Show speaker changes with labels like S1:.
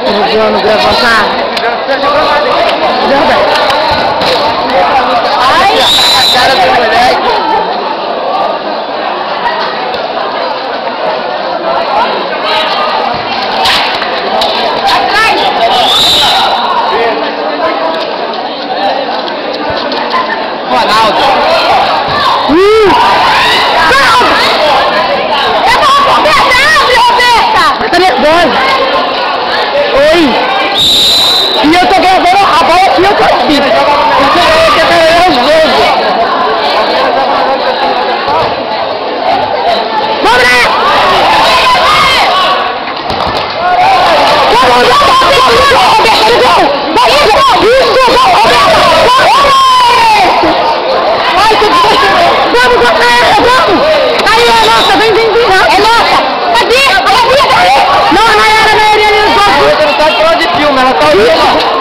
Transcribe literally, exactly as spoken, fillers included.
S1: Regiano Gravatá. Ai! A cara do moleque. Atrás! Ronaldo. Uh! Tá nervosa. Oi. E eu tô gravando a bola aqui, eu tô aqui. Porque eu quero ganhar os gols. Vamos lá! Vamos lá, Roberto, no gol! Vai, isso, gol, Roberto! Vai, vamos, Roberto, vamos! Aí, é nossa, vem, vem, vem. É nossa! Cadê? Não, a Nayara, a Nayara, ele não tá de filme, ela tá olhando.